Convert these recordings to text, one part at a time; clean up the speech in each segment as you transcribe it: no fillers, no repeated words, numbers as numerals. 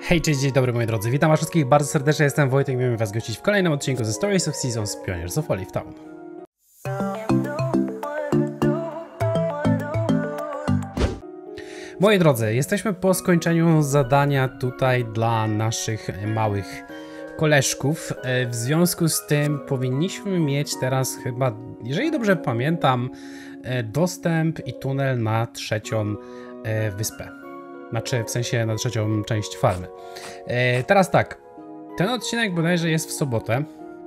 Hej, cześć, dzień dobry moi drodzy, witam was wszystkich bardzo serdecznie, jestem Wojtek, miałem was gościć w kolejnym odcinku ze Stories of Seasons Pioneers of Olive Town. Moi drodzy, jesteśmy po skończeniu zadania tutaj dla naszych małych koleżków. W związku z tym powinniśmy mieć teraz chyba, jeżeli dobrze pamiętam, dostęp i tunel na trzecią wyspę. Znaczy, w sensie na trzecią część farmy. Teraz tak, ten odcinek bodajże jest w sobotę,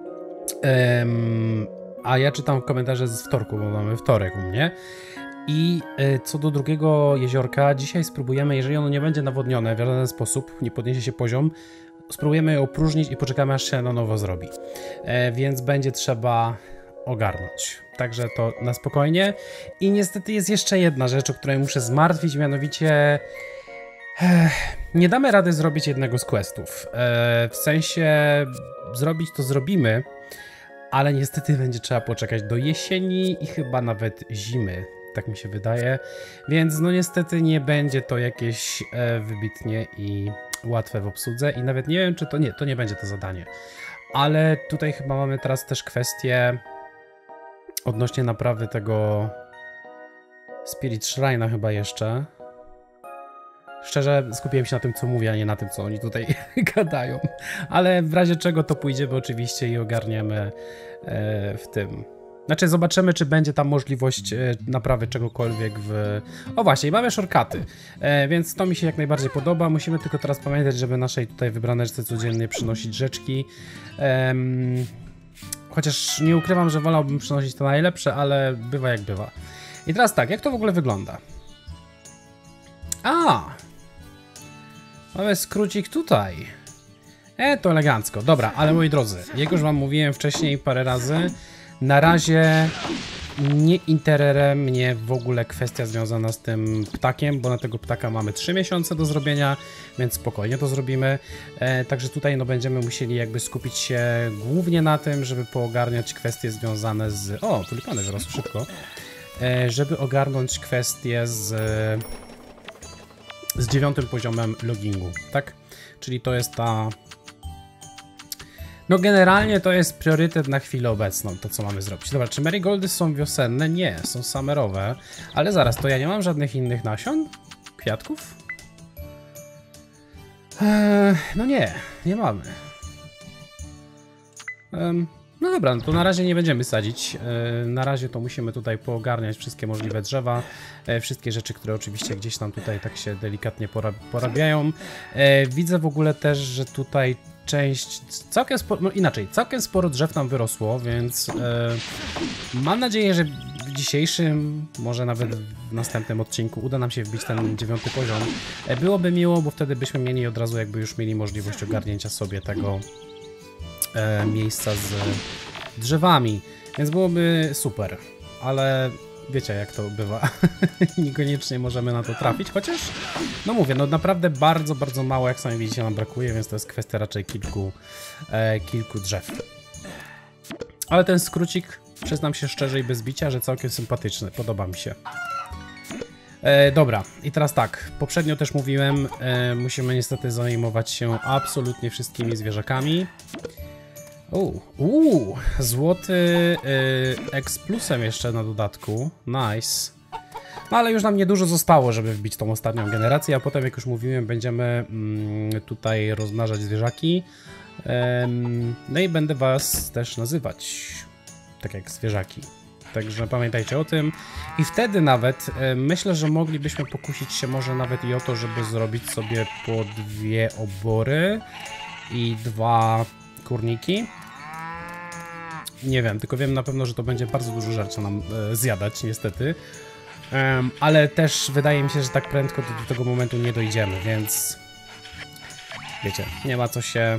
a ja czytam komentarze z wtorku, bo mamy wtorek u mnie. I co do drugiego jeziorka, dzisiaj spróbujemy, jeżeli ono nie będzie nawodnione w żaden sposób, nie podniesie się poziom, spróbujemy je opróżnić i poczekamy, aż się na nowo zrobi. Więc będzie trzeba ogarnąć. Także to na spokojnie. I niestety jest jeszcze jedna rzecz, o której muszę zmartwić, mianowicie nie damy rady zrobić jednego z questów. W sensie zrobić to zrobimy, ale niestety będzie trzeba poczekać do jesieni i chyba nawet zimy. Tak mi się wydaje. Więc no niestety nie będzie to jakieś wybitnie i łatwe w obsłudze. I nawet nie wiem, czy to nie będzie to zadanie. Ale tutaj chyba mamy teraz też kwestię odnośnie naprawy tego Spirit Shrine'a chyba jeszcze. Szczerze skupiłem się na tym, co mówię, a nie na tym, co oni tutaj gadają. Ale w razie czego to pójdziemy oczywiście i ogarniemy w tym. Znaczy zobaczymy, czy będzie tam możliwość naprawy czegokolwiek w... O właśnie, mamy shortcuty, więc to mi się jak najbardziej podoba. Musimy tylko teraz pamiętać, żeby naszej tutaj wybraneczce codziennie przynosić rzeczki. Chociaż nie ukrywam, że wolałbym przynosić to najlepsze, ale bywa jak bywa. I teraz tak, jak to w ogóle wygląda? Mamy skrócik tutaj. To elegancko. Dobra, ale moi drodzy, jak już wam mówiłem wcześniej parę razy, na razie nie interesuje mnie w ogóle kwestia związana z tym ptakiem, bo na tego ptaka mamy 3 miesiące do zrobienia, więc spokojnie to zrobimy. Także tutaj no będziemy musieli jakby skupić się głównie na tym, żeby poogarniać kwestie związane z... O, tulipany wyrosły szybko. Żeby ogarnąć kwestie z 9. poziomem logingu, tak? Czyli to jest ta... No generalnie to jest priorytet na chwilę obecną, to co mamy zrobić. Dobra, czy marigoldy są wiosenne? Nie, są summerowe. Ale zaraz, to ja nie mam żadnych innych nasion? Kwiatków? No nie mamy. No dobra, no to na razie nie będziemy sadzić. Na razie to musimy tutaj poogarniać wszystkie możliwe drzewa. Wszystkie rzeczy, które oczywiście gdzieś tam tutaj tak się delikatnie porabiają. Widzę w ogóle też, że tutaj część, całkiem sporo, no inaczej, całkiem sporo drzew nam wyrosło, więc mam nadzieję, że w dzisiejszym, może nawet w następnym odcinku uda nam się wbić ten 9. poziom. Byłoby miło, bo wtedy byśmy mieli od razu jakby już mieli możliwość ogarnięcia sobie tego miejsca z drzewami, więc byłoby super, ale wiecie jak to bywa, niekoniecznie możemy na to trafić, chociaż no mówię, no naprawdę bardzo, bardzo mało, jak sami widzicie, nam brakuje, więc to jest kwestia raczej kilku drzew. Ale ten skrócik, przyznam się szczerze i bez bicia, że całkiem sympatyczny, podoba mi się. Dobra, i teraz tak, poprzednio też mówiłem, musimy niestety zajmować się absolutnie wszystkimi zwierzakami. Złoty X plusem jeszcze na dodatku, nice. No ale już nam niedużo zostało, żeby wbić tą ostatnią generację, a potem jak już mówiłem, będziemy tutaj rozmnażać zwierzaki. No i będę was też nazywać tak jak zwierzaki. Także pamiętajcie o tym. I wtedy nawet myślę, że moglibyśmy pokusić się może nawet i o to, żeby zrobić sobie po 2 obory i 2 kurniki. Nie wiem, tylko wiem na pewno, że to będzie bardzo dużo żarcia nam zjadać, niestety. Ale też wydaje mi się, że tak prędko do tego momentu nie dojdziemy, więc... Wiecie, nie ma co się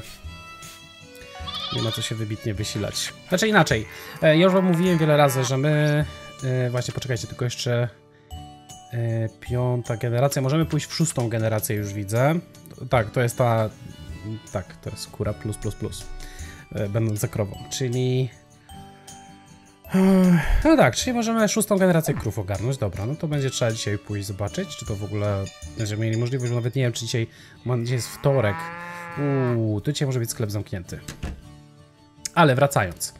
wybitnie wysilać. Znaczy inaczej, ja już wam mówiłem wiele razy, że my... Właśnie, poczekajcie, tylko jeszcze... 5. generacja, możemy pójść w 6. generację, już widzę. Tak, to jest ta... Tak, to jest kura plus. Będąca krową, czyli... No tak, czyli możemy 6. generację krów ogarnąć. Dobra, no to będzie trzeba dzisiaj pójść zobaczyć, czy to w ogóle będziemy mieli możliwość, bo nawet nie wiem, czy dzisiaj jest wtorek. To dzisiaj może być sklep zamknięty. Ale wracając.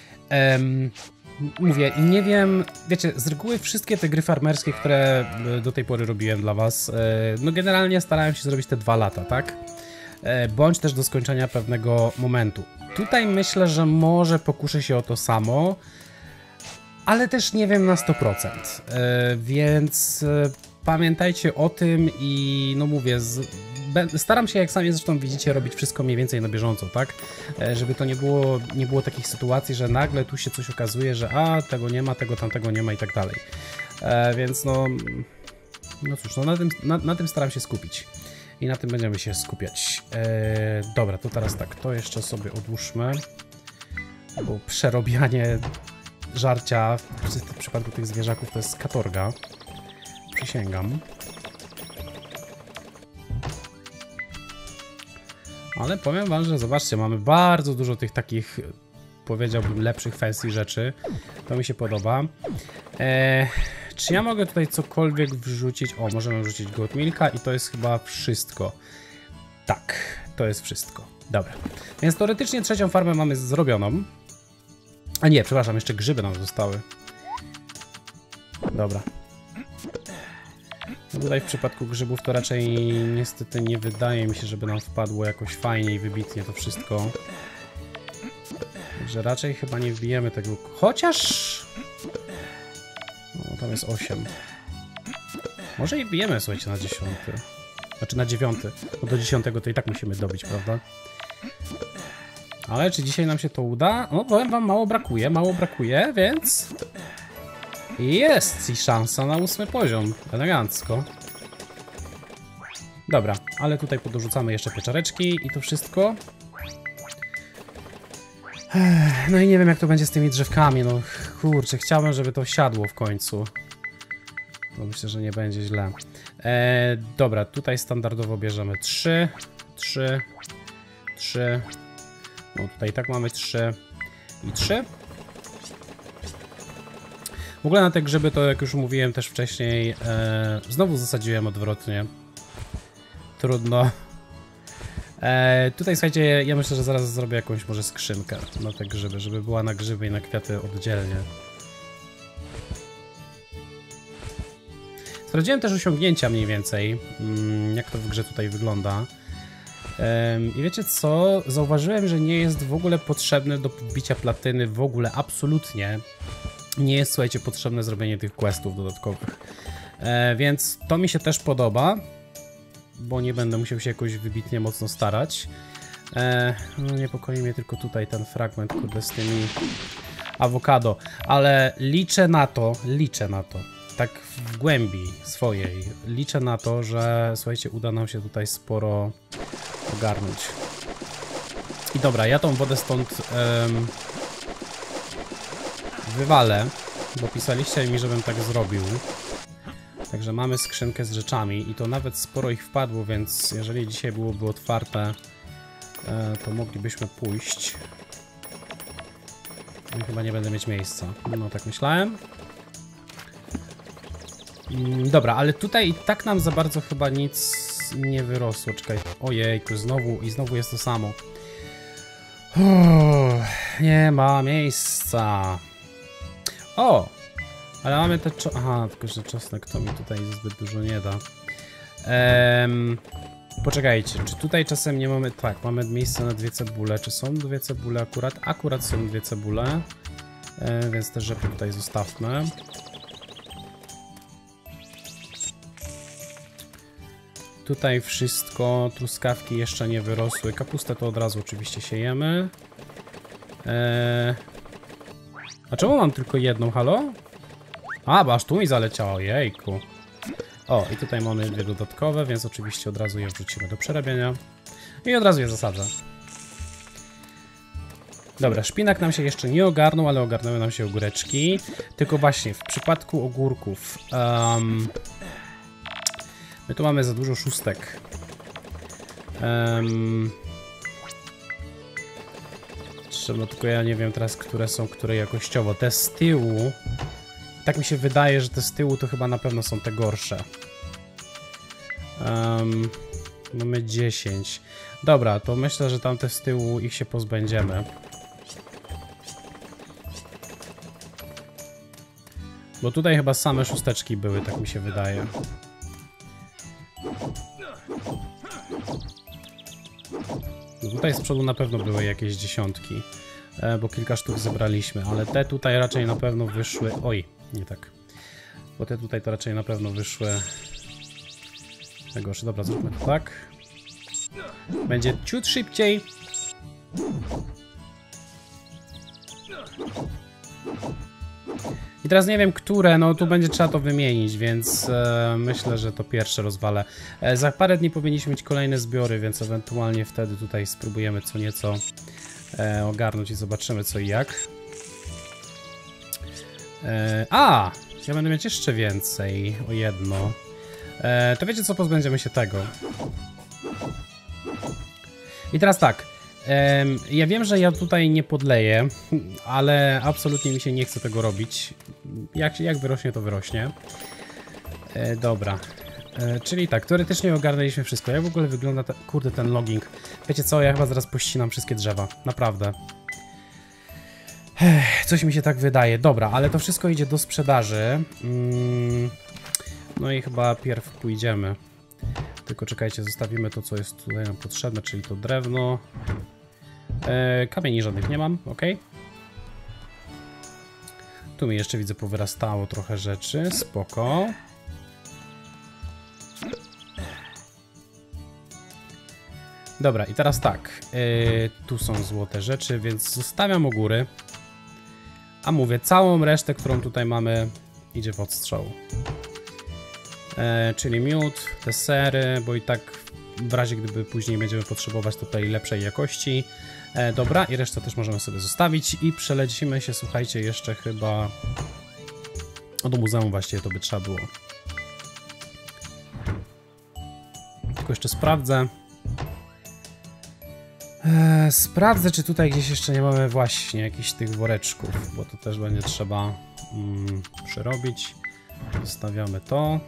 Mówię, nie wiem, wiecie, z reguły wszystkie te gry farmerskie, które do tej pory robiłem dla was, no generalnie starałem się zrobić te 2 lata, tak? Bądź też do skończenia pewnego momentu. Tutaj myślę, że może pokuszę się o to samo, ale też nie wiem na 100%, więc pamiętajcie o tym i no mówię, staram się, jak sami zresztą widzicie, robić wszystko mniej więcej na bieżąco, tak? Żeby to nie było takich sytuacji, że nagle tu się coś okazuje, że tego nie ma, tego tamtego nie ma i tak dalej. Więc no cóż, no na tym staram się skupić. I na tym będziemy się skupiać. Dobra, to teraz tak, to jeszcze sobie odłóżmy. Bo przerobianie żarcia w przypadku tych zwierzaków to jest katorga. Przysięgam. Ale powiem wam, że zobaczcie, mamy bardzo dużo tych takich, powiedziałbym, lepszych, fancy rzeczy. To mi się podoba. Czy ja mogę tutaj cokolwiek wrzucić? O, możemy wrzucić goat milka i to jest chyba wszystko. Tak, to jest wszystko. Dobra. Więc teoretycznie 3. farmę mamy zrobioną. A nie, przepraszam, jeszcze grzyby nam zostały. Dobra. No tutaj w przypadku grzybów to raczej niestety nie wydaje mi się, żeby nam wpadło jakoś fajnie i wybitnie to wszystko. Także raczej chyba nie wbijemy tego. Chociaż... No, tam jest 8. Może i wbijemy, słuchajcie, na 10. Znaczy na 9. Bo do 10 to i tak musimy dobić, prawda? Ale czy dzisiaj nam się to uda? No powiem wam, mało brakuje, więc... Jest i szansa na 8. poziom. Elegancko. Dobra, ale tutaj podrzucamy jeszcze pieczareczki i to wszystko. No i nie wiem, jak to będzie z tymi drzewkami. No kurczę, chciałbym, żeby to siadło w końcu. To myślę, że nie będzie źle. Dobra, tutaj standardowo bierzemy 3. No tutaj tak mamy 3 i 3. W ogóle na te grzyby to, jak już mówiłem też wcześniej, znowu zasadziłem odwrotnie. Trudno. Tutaj słuchajcie, ja myślę, że zaraz zrobię jakąś może skrzynkę na te grzyby, żeby była na grzyby i na kwiaty oddzielnie. Sprawdziłem też osiągnięcia mniej więcej, jak to w grze tutaj wygląda. I wiecie co? Zauważyłem, że nie jest w ogóle potrzebne do podbicia platyny, w ogóle absolutnie nie jest, słuchajcie, potrzebne zrobienie tych questów dodatkowych. Więc to mi się też podoba, bo nie będę musiał się jakoś wybitnie mocno starać. No niepokoi mnie tylko tutaj ten fragment, kurde, z tymi awokado, ale liczę na to, tak w głębi swojej, liczę na to, że słuchajcie, uda nam się tutaj sporo ogarnąć. I dobra, ja tą wodę stąd wywalę, bo pisaliście mi, żebym tak zrobił. Także mamy skrzynkę z rzeczami i to nawet sporo ich wpadło, więc jeżeli dzisiaj byłoby otwarte, to moglibyśmy pójść. I chyba nie będę mieć miejsca. No tak myślałem. Dobra, ale tutaj i tak nam za bardzo chyba nic nie wyrosło. Czekaj, ojejku, znowu jest to samo. Nie ma miejsca. O! Ale mamy te... Aha, tylko że czosnek to mi tutaj zbyt dużo nie da. Poczekajcie, czy tutaj czasem nie mamy... Tak, mamy miejsce na 2 cebule. Czy są 2 cebule akurat? Akurat są 2 cebule. Więc te rzepy tutaj zostawmy. Tutaj wszystko, truskawki jeszcze nie wyrosły. Kapustę to od razu oczywiście siejemy. A czemu mam tylko jedną, halo? A, bo aż tu mi zaleciało, jejku. O, i tutaj mamy 2 dodatkowe, więc oczywiście od razu je wrzucimy do przerabiania. I od razu je zasadzę. Dobra, szpinak nam się jeszcze nie ogarnął, ale ogarnęły nam się ogóreczki. Tylko właśnie, w przypadku ogórków... my tu mamy za dużo szóstek. potrzebne, tylko ja nie wiem teraz, które są, które jakościowo. Te z tyłu, tak mi się wydaje, że te z tyłu to chyba na pewno są te gorsze. Mamy 10. Dobra, to myślę, że tamte z tyłu ich się pozbędziemy. Bo tutaj chyba same szósteczki były, tak mi się wydaje. No tutaj z przodu na pewno były jakieś dziesiątki, bo kilka sztuk zebraliśmy, ale te tutaj raczej na pewno wyszły... Oj, nie tak. Bo te tutaj to raczej na pewno wyszły... Najgorsze. Dobra, zróbmy to tak. Będzie ciut szybciej. I teraz nie wiem, które, no tu będzie trzeba to wymienić, więc myślę, że to pierwsze rozwalę. Za parę dni powinniśmy mieć kolejne zbiory, więc ewentualnie wtedy tutaj spróbujemy co nieco ogarnąć i zobaczymy co i jak. Ja będę mieć jeszcze więcej, o jedno. To wiecie co, pozbędziemy się tego. I teraz tak. Ja wiem, że ja tutaj nie podleję, ale absolutnie mi się nie chce tego robić. Jak wyrośnie, to wyrośnie. Dobra. Czyli tak, teoretycznie ogarnęliśmy wszystko. Jak w ogóle wygląda kurde, ten logging? Wiecie co, ja chyba zaraz pościnam wszystkie drzewa. Naprawdę. Coś mi się tak wydaje. Dobra, ale to wszystko idzie do sprzedaży. No i chyba pierw pójdziemy. Tylko czekajcie, zostawimy to, co jest tutaj nam potrzebne, czyli to drewno. Kamieni żadnych nie mam, ok. Tu mi jeszcze widzę powyrastało trochę rzeczy, spoko. Dobra, i teraz tak. Tu są złote rzeczy, więc zostawiam u góry. A mówię, całą resztę, którą tutaj mamy, idzie w odstrzał. Czyli miód, te sery, bo i tak w razie gdyby później będziemy potrzebować tutaj lepszej jakości. Dobra, i resztę też możemy sobie zostawić i przelecimy się, słuchajcie, jeszcze chyba do muzeum właściwie to by trzeba było. Tylko jeszcze sprawdzę. Sprawdzę, czy tutaj gdzieś jeszcze nie mamy właśnie jakichś tych woreczków, bo to też będzie trzeba przerobić. Zostawiamy to.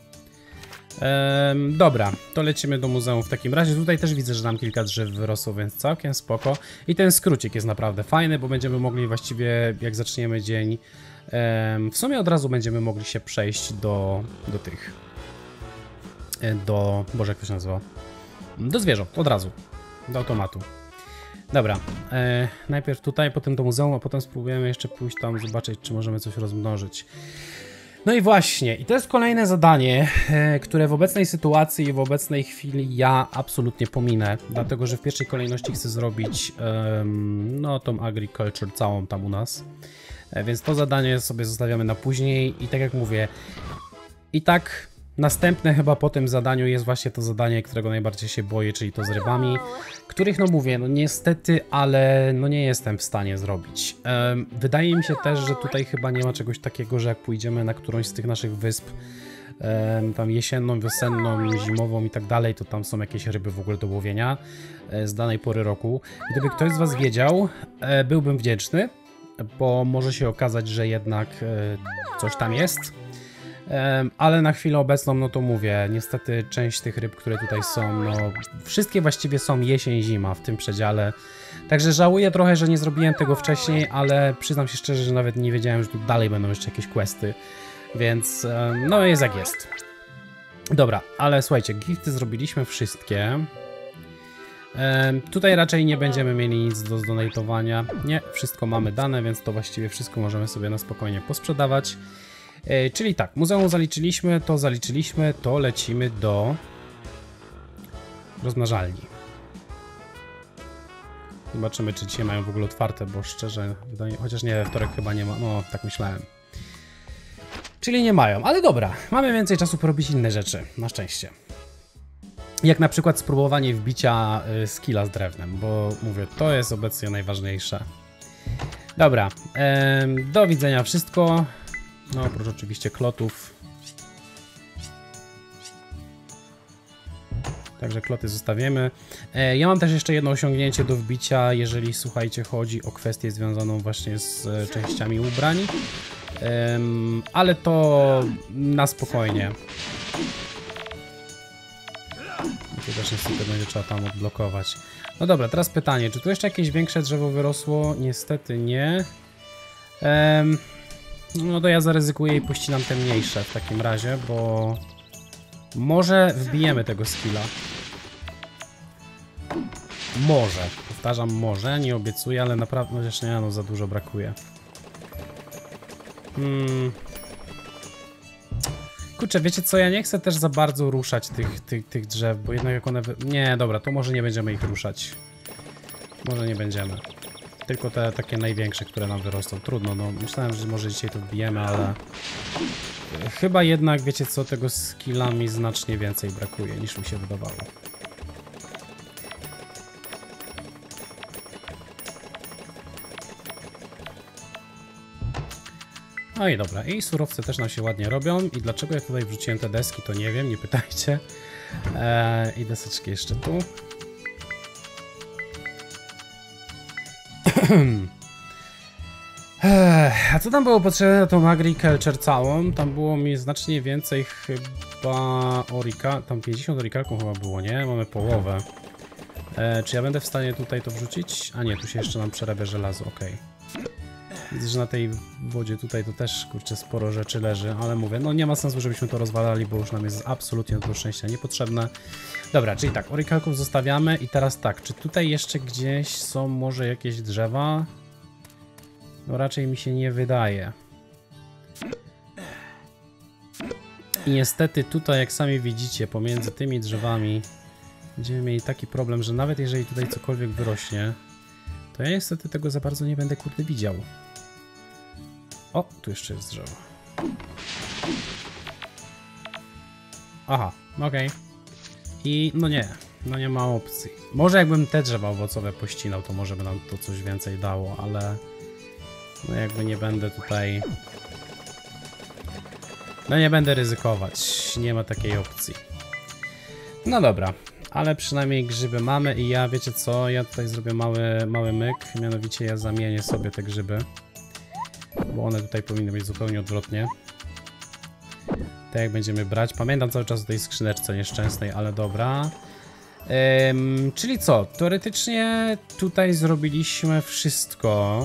Dobra, to lecimy do muzeum w takim razie. Tutaj też widzę, że nam kilka drzew wyrosło, więc całkiem spoko. I ten skrócik jest naprawdę fajny, bo będziemy mogli właściwie, jak zaczniemy dzień, w sumie od razu będziemy mogli się przejść do tych... Boże, jak to się nazywa? Do zwierząt, od razu. Do automatu. Dobra, najpierw tutaj, potem do muzeum, a potem spróbujemy jeszcze pójść tam, zobaczyć, czy możemy coś rozmnożyć. No i właśnie, i to jest kolejne zadanie, które w obecnej sytuacji i w obecnej chwili ja absolutnie pominę, dlatego że w pierwszej kolejności chcę zrobić no tą agriculture całą tam u nas, więc to zadanie sobie zostawiamy na później i tak jak mówię, i tak następne chyba po tym zadaniu jest właśnie to zadanie, którego najbardziej się boję, czyli to z rybami, których no mówię, no niestety, ale no nie jestem w stanie zrobić. Wydaje mi się też, że tutaj chyba nie ma czegoś takiego, że jak pójdziemy na którąś z tych naszych wysp, tam jesienną, wiosenną, zimową i tak dalej, to tam są jakieś ryby w ogóle do łowienia z danej pory roku. Gdyby ktoś z was wiedział, byłbym wdzięczny, bo może się okazać, że jednak coś tam jest. Ale na chwilę obecną, no to mówię, niestety część tych ryb, które tutaj są, no wszystkie właściwie są jesień, zima w tym przedziale. Także żałuję trochę, że nie zrobiłem tego wcześniej, ale przyznam się szczerze, że nawet nie wiedziałem, że tu dalej będą jeszcze jakieś questy. Więc no jest jak jest. Dobra, ale słuchajcie, gifty zrobiliśmy wszystkie. Tutaj raczej nie będziemy mieli nic do zdonatowania. Nie, wszystko mamy dane, więc to właściwie wszystko możemy sobie na spokojnie posprzedawać. Czyli tak, muzeum zaliczyliśmy, to lecimy do rozmnażalni. Zobaczymy, czy dzisiaj mają w ogóle otwarte, bo szczerze, chociaż nie, wtorek chyba nie ma, no tak myślałem. Czyli nie mają, ale dobra, mamy więcej czasu porobić inne rzeczy, na szczęście. Jak na przykład spróbowanie wbicia skilla z drewnem, bo mówię, to jest obecnie najważniejsze. Dobra, do widzenia wszystko. No oprócz oczywiście klotów. Także kloty zostawimy. Ja mam też jeszcze jedno osiągnięcie do wbicia, jeżeli, słuchajcie, chodzi o kwestię związaną właśnie z częściami ubrań. Ale to na spokojnie. Tu też niestety będzie trzeba tam odblokować. No dobra, teraz pytanie, czy tu jeszcze jakieś większe drzewo wyrosło? Niestety nie. No to ja zaryzykuję i pościnam te mniejsze w takim razie, bo może wbijemy tego skilla. Może, powtarzam, może, nie obiecuję, ale naprawdę, chociaż nie, no za dużo brakuje. Kurczę, wiecie co, ja nie chcę też za bardzo ruszać tych drzew, bo jednak jak one... Nie, dobra, to może nie będziemy ich ruszać. Może nie będziemy. Tylko te takie największe, które nam wyrosną. Trudno, no myślałem, że może dzisiaj to wbijemy, ale... Chyba jednak, wiecie co, tego skilla mi znacznie więcej brakuje, niż mi się wydawało. No i dobra, i surowce też nam się ładnie robią. I dlaczego ja tutaj wrzuciłem te deski, to nie wiem, nie pytajcie. I deseczki jeszcze tu. A co tam było potrzebne na tą agriculture całą? Tam było mi znacznie więcej chyba orika. Tam 50 orikalków chyba było, nie? Mamy połowę. Czy ja będę w stanie tutaj to wrzucić? A nie, tu się jeszcze nam przerabia żelazo, okej. Widzę, że na tej wodzie tutaj to też, kurczę, sporo rzeczy leży, ale mówię, no nie ma sensu, żebyśmy to rozwalali, bo już nam jest absolutnie do szczęścia niepotrzebne. Dobra, czyli tak, orikalków zostawiamy i teraz tak, czy tutaj jeszcze gdzieś są może jakieś drzewa? No raczej mi się nie wydaje. I niestety tutaj, jak sami widzicie, pomiędzy tymi drzewami będziemy mieli taki problem, że nawet jeżeli tutaj cokolwiek wyrośnie, to ja niestety tego za bardzo nie będę, kurde, widział. O, tu jeszcze jest drzewo. Aha, okej. I no nie ma opcji. Może jakbym te drzewa owocowe pościnał, to może by nam to coś więcej dało, ale no jakby nie będę tutaj... No nie będę ryzykować, nie ma takiej opcji. No dobra, ale przynajmniej grzyby mamy i ja, wiecie co, ja tutaj zrobię mały myk, mianowicie ja zamienię sobie te grzyby. Bo one tutaj powinny być zupełnie odwrotnie. Tak jak będziemy brać. Pamiętam cały czas o tej skrzyneczce nieszczęsnej, ale dobra. Czyli co? Teoretycznie tutaj zrobiliśmy wszystko.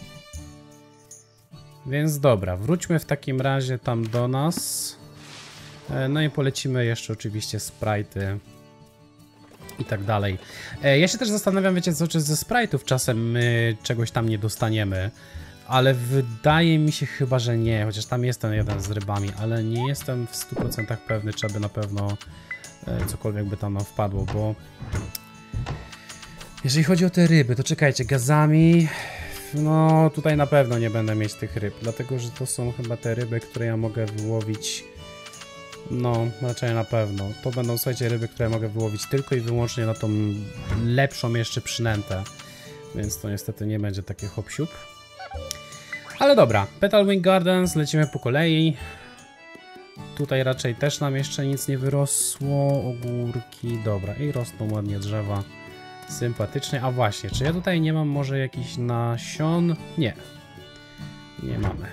Więc dobra, wróćmy w takim razie tam do nas. No i polecimy jeszcze oczywiście sprite'y i tak dalej. Ja się też zastanawiam, wiecie co, czy ze sprite'ów czasem my czegoś tam nie dostaniemy. Ale wydaje mi się chyba, że nie, chociaż tam jest ten jeden z rybami, ale nie jestem w 100% pewny, czy aby na pewno cokolwiek by tam nam wpadło, bo jeżeli chodzi o te ryby, to czekajcie, gazami, no tutaj na pewno nie będę mieć tych ryb, dlatego że to są chyba te ryby, które ja mogę wyłowić, no raczej na pewno. To będą, słuchajcie, ryby, które mogę wyłowić tylko i wyłącznie na tą lepszą jeszcze przynętę, więc to niestety nie będzie takie hop-siup. Ale dobra, Petalwing Gardens, lecimy po kolei. Tutaj raczej też nam jeszcze nic nie wyrosło. Ogórki, dobra, i rosną ładnie drzewa. Sympatycznie. A właśnie, czy ja tutaj nie mam może jakichś nasion? Nie. Nie mamy.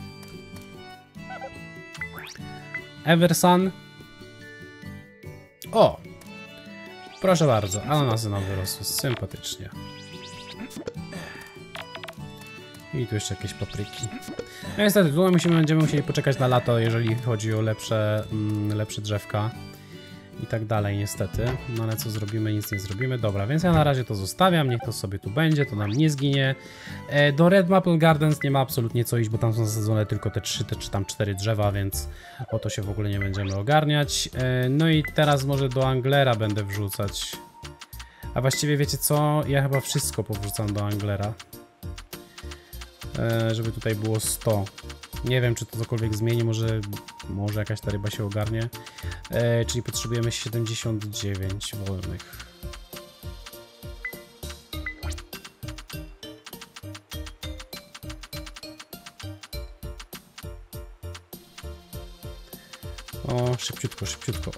Eversun. O! Proszę bardzo, ananasy nam wyrosły. Sympatycznie. I tu jeszcze jakieś papryki. No niestety, tu będziemy musieli poczekać na lato, jeżeli chodzi o lepsze drzewka i tak dalej, niestety. No ale co zrobimy? Nic nie zrobimy. Dobra, więc ja na razie to zostawiam, niech to sobie tu będzie, to nam nie zginie. Do Red Maple Gardens nie ma absolutnie co iść, bo tam są zasadzone tylko te 3 czy tam 4 drzewa, więc o to się w ogóle nie będziemy ogarniać. No i teraz może do Anglera będę wrzucać. A właściwie wiecie co? Ja chyba wszystko powrzucam do Anglera. Żeby tutaj było 100. Nie wiem, czy to cokolwiek zmieni, może jakaś ta ryba się ogarnie. Czyli potrzebujemy 79 wolnych. O, szybciutko, szybciutko.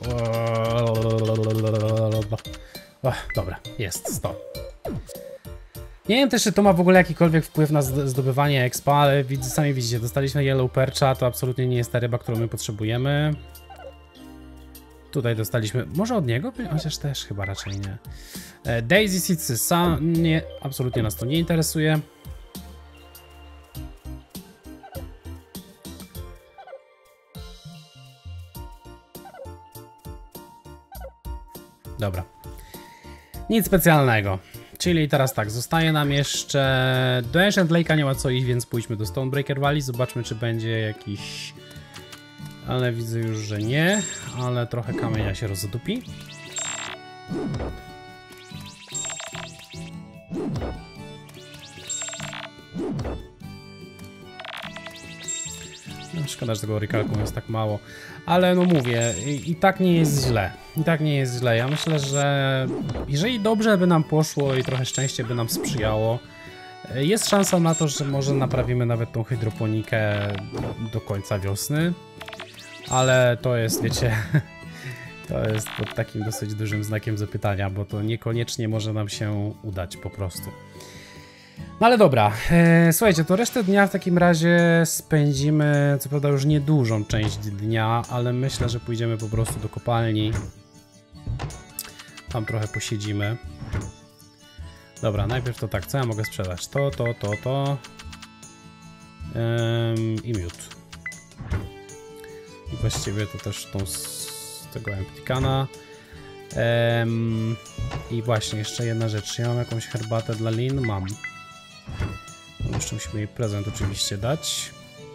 O, dobra, jest 100. Nie wiem też, czy to ma w ogóle jakikolwiek wpływ na zdobywanie expa, ale sami widzicie, dostaliśmy Yellow Percha, to absolutnie nie jest ta ryba, którą my potrzebujemy. Tutaj dostaliśmy, może od niego? Chociaż też chyba raczej nie. Daisy Seedsa, nie, absolutnie nas to nie interesuje. Dobra. Nic specjalnego. Czyli teraz tak, zostaje nam jeszcze... Do Ancient Lake'a nie ma co iść, więc pójdźmy do Stonebreaker Valley. Zobaczmy, czy będzie jakiś... Ale widzę już, że nie. Ale trochę kamienia się rozdupi. No, szkoda, że tego Recalcu jest tak mało. Ale no mówię, i tak nie jest źle. I tak nie jest źle. Ja myślę, że jeżeli dobrze by nam poszło i trochę szczęście by nam sprzyjało, jest szansa na to, że może naprawimy nawet tą hydroponikę do końca wiosny. Ale to jest, wiecie, to jest pod takim dosyć dużym znakiem zapytania, bo to niekoniecznie może nam się udać po prostu. No ale dobra, słuchajcie, to resztę dnia w takim razie spędzimy, co prawda już niedużą część dnia, ale myślę, że pójdziemy po prostu do kopalni. Tam trochę posiedzimy. Dobra, najpierw to tak, co ja mogę sprzedać? To. I miód. I właściwie to też tą z tego Emptikana. I właśnie, jeszcze jedna rzecz. Czy ja mam jakąś herbatę dla Lin? Mam. Jeszcze musimy jej prezent oczywiście dać.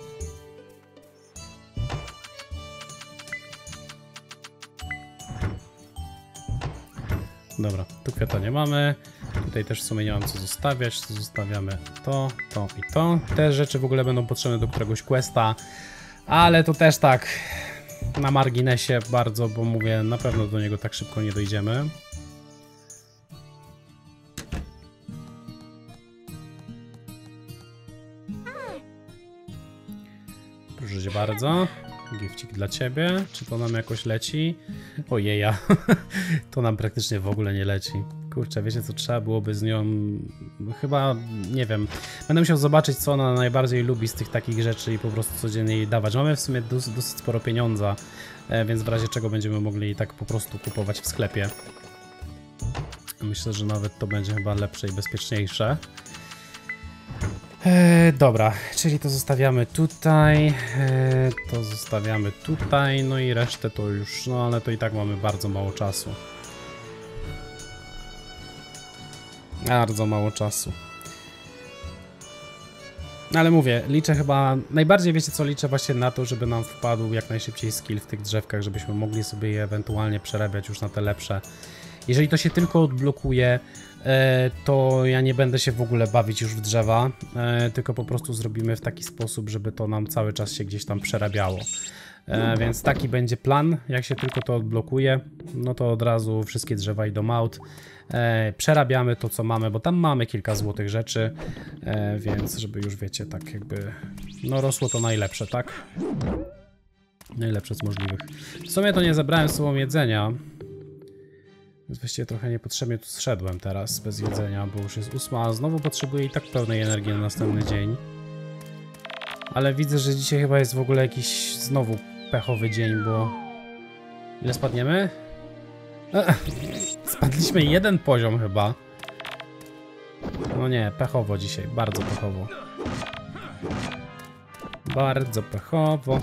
Dobra, tu kwiata nie mamy. Tutaj też w sumie nie mam co zostawiać. To zostawiamy to i to. Te rzeczy w ogóle będą potrzebne do któregoś questa. Ale to też tak na marginesie bardzo, bo mówię, na pewno do niego tak szybko nie dojdziemy. Proszę cię bardzo. Gifcik dla ciebie. Czy to nam jakoś leci? Ojeja. To nam praktycznie w ogóle nie leci. Kurczę, wiecie co trzeba byłoby z nią... Chyba, nie wiem. Będę musiał zobaczyć, co ona najbardziej lubi z tych takich rzeczy i po prostu codziennie jej dawać. Mamy w sumie dosyć sporo pieniądza, więc w razie czego będziemy mogli jej tak po prostu kupować w sklepie. Myślę, że nawet to będzie chyba lepsze i bezpieczniejsze. Dobra, czyli to zostawiamy tutaj, to zostawiamy tutaj, no i resztę to już, no ale to i tak mamy bardzo mało czasu. Bardzo mało czasu. Ale mówię, liczę chyba, najbardziej wiecie co, liczę właśnie na to, żeby nam wpadł jak najszybciej skill w tych drzewkach, żebyśmy mogli sobie je ewentualnie przerabiać już na te lepsze. Jeżeli to się tylko odblokuje, to ja nie będę się w ogóle bawić już w drzewa, tylko po prostu zrobimy w taki sposób, żeby to nam cały czas się gdzieś tam przerabiało. Więc taki będzie plan, jak się tylko to odblokuje, no to od razu wszystkie drzewa idą out. Przerabiamy to, co mamy, bo tam mamy kilka złotych rzeczy, więc żeby już wiecie, tak jakby, no rosło to najlepsze, tak? Najlepsze z możliwych. W sumie to nie zebrałem z sobą jedzenia. Więc właściwie trochę niepotrzebnie tu zszedłem teraz bez jedzenia, bo już jest 8, a znowu potrzebuję i tak pełnej energii na następny dzień. Ale widzę, że dzisiaj chyba jest w ogóle jakiś znowu pechowy dzień, bo... Ile spadniemy? Spadliśmy jeden poziom chyba. No nie, pechowo dzisiaj, bardzo pechowo. Bardzo pechowo.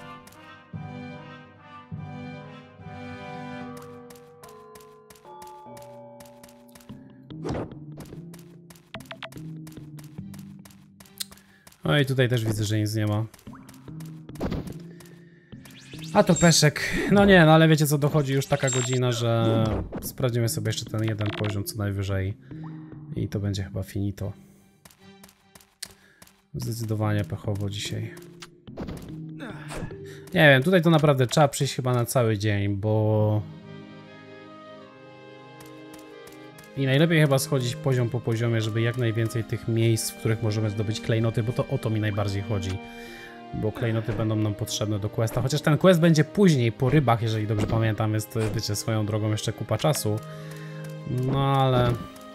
No i tutaj też widzę, że nic nie ma. A to peszek. No nie, no ale wiecie co, dochodzi już taka godzina, że sprawdzimy sobie jeszcze ten jeden poziom co najwyżej. I to będzie chyba finito. Zdecydowanie pechowo dzisiaj. Nie wiem, tutaj to naprawdę trzeba przyjść chyba na cały dzień, bo... I najlepiej chyba schodzić poziom po poziomie, żeby jak najwięcej tych miejsc, w których możemy zdobyć klejnoty, bo to o to mi najbardziej chodzi. bo klejnoty będą nam potrzebne do questa. Chociaż ten quest będzie później, po rybach, jeżeli dobrze pamiętam, jest, wiecie, swoją drogą jeszcze kupa czasu. No ale...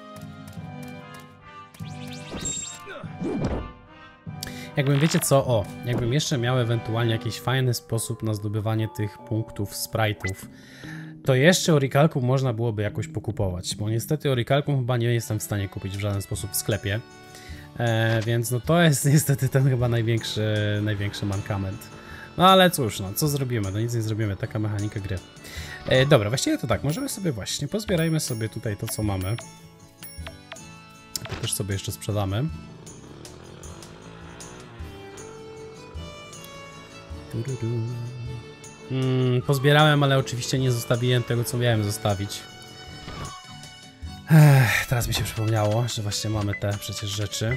Jakbym, wiecie co, jakbym jeszcze miał ewentualnie jakiś fajny sposób na zdobywanie tych punktów sprite'ów, to jeszcze Orichalcum można byłoby jakoś pokupować, bo niestety Orichalcum chyba nie jestem w stanie kupić w żaden sposób w sklepie, więc no to jest niestety ten chyba największy mankament. No ale cóż, no co zrobimy, no nic nie zrobimy, taka mechanika gry. Dobra, właściwie to tak, możemy sobie właśnie, pozbierajmy sobie tutaj to co mamy. To też sobie jeszcze sprzedamy. Pozbierałem, ale oczywiście nie zostawiłem tego, co miałem zostawić. Teraz mi się przypomniało, że właśnie mamy te przecież rzeczy.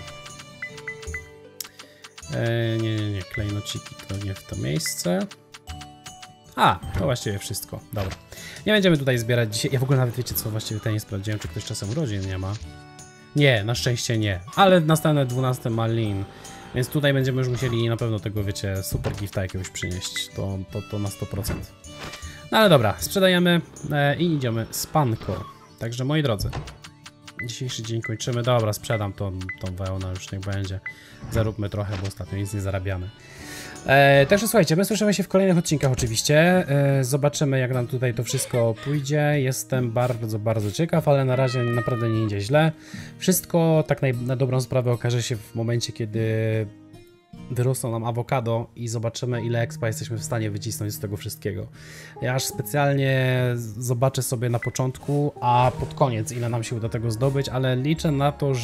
Nie, klejnociki to nie w to miejsce. To właściwie wszystko, dobra. Nie będziemy tutaj zbierać dzisiaj, ja w ogóle nawet wiecie co, właściwie tutaj nie sprawdziłem, czy ktoś czasem urodzin nie ma. Nie, na szczęście nie, ale następne 12 ma Lin. Więc tutaj będziemy już musieli na pewno tego, wiecie, super gifta jakiegoś przynieść. To na 100%. No ale dobra, sprzedajemy i idziemy spanko. Także moi drodzy, dzisiejszy dzień kończymy. Dobra, sprzedam tą wełnę, już niech będzie. Zaróbmy trochę, bo ostatnio nic nie zarabiamy. Także słuchajcie, my słyszymy się w kolejnych odcinkach oczywiście. Zobaczymy jak nam tutaj to wszystko pójdzie. Jestem bardzo ciekaw, ale na razie naprawdę nie idzie źle. Wszystko tak na dobrą sprawę okaże się w momencie, kiedy wyrosną nam awokado i zobaczymy ile expa jesteśmy w stanie wycisnąć z tego wszystkiego. Ja aż specjalnie zobaczę sobie na początku, a pod koniec ile nam się uda tego zdobyć, ale liczę na to,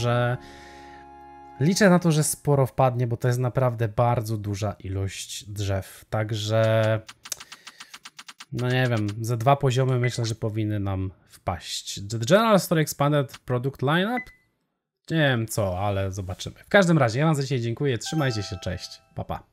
że sporo wpadnie, bo to jest naprawdę bardzo duża ilość drzew. Także, no nie wiem, ze 2 poziomy myślę, że powinny nam wpaść. The General Store Expanded Product Lineup? Nie wiem co, ale zobaczymy. W każdym razie, ja wam za dzisiaj dziękuję, trzymajcie się, cześć, pa pa.